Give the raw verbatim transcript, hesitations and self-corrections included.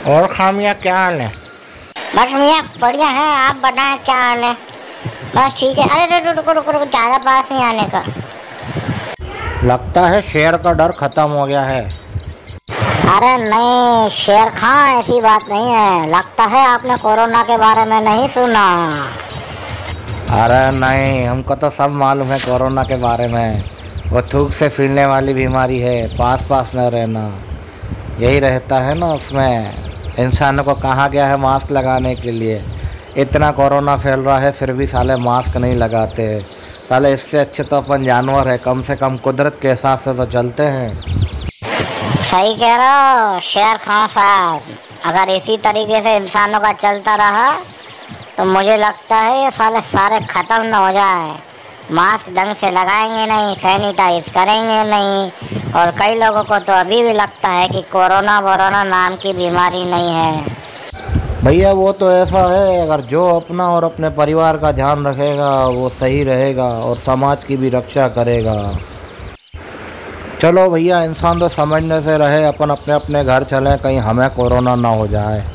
और खामिया क्या हाल है? बस मियाँ बढ़िया है, आप बताएं क्या हाल है? बस ठीक है। अरे रुको रुको रुको रुको, ज़्यादा पास नहीं आने का। लगता है शेर का डर खत्म हो गया है। अरे नहीं शेर खान, ऐसी बात नहीं है। लगता है आपने कोरोना के बारे में नहीं सुना। अरे नहीं, हमको तो सब मालूम है कोरोना के बारे में। वो थूक से फैलने वाली बीमारी है, पास पास न रहना, यही रहता है ना उसमें। इंसानों को कहा गया है मास्क लगाने के लिए। इतना कोरोना फैल रहा है फिर भी साले मास्क नहीं लगाते। साले इससे अच्छे तो अपन जानवर है, कम से कम कुदरत के हिसाब से तो चलते हैं। सही कह रहे हो शेर खान साहब। अगर इसी तरीके से इंसानों का चलता रहा तो मुझे लगता है ये साले सारे ख़त्म न हो जाए। मास्क ढंग से लगाएंगे नहीं, सैनिटाइज करेंगे नहीं, और कई लोगों को तो अभी भी लगता है कि कोरोना वोरोना नाम की बीमारी नहीं है। भैया वो तो ऐसा है, अगर जो अपना और अपने परिवार का ध्यान रखेगा वो सही रहेगा और समाज की भी रक्षा करेगा। चलो भैया, इंसान तो समझने से रहे, अपन अपने अपने घर चलें, कहीं हमें कोरोना ना हो जाए।